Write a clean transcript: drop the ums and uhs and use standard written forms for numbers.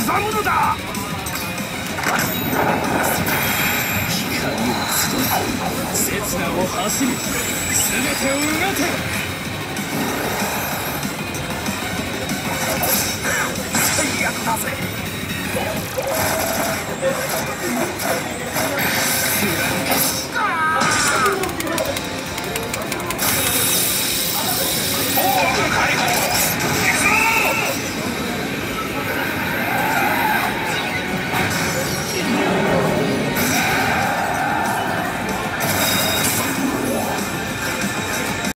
刻むのだ。 光を集め刹那を走り全てをうがて。